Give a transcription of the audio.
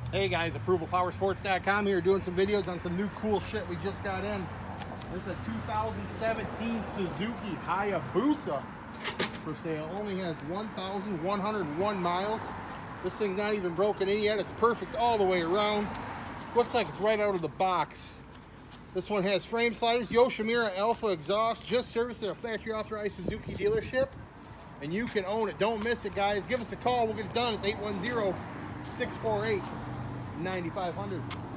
Hey guys, ApprovalPowersports.com here, doing some videos on some new cool shit we just got in. This is a 2017 Suzuki Hayabusa for sale. Only has 1,101 miles. This thing's not even broken in yet. It's perfect all the way around. Looks like it's right out of the box. This one has frame sliders, Yoshimura Alpha exhaust, just serviced at a factory authorized Suzuki dealership. And you can own it. Don't miss it, guys. Give us a call. We'll get it done. It's 810-648-9500.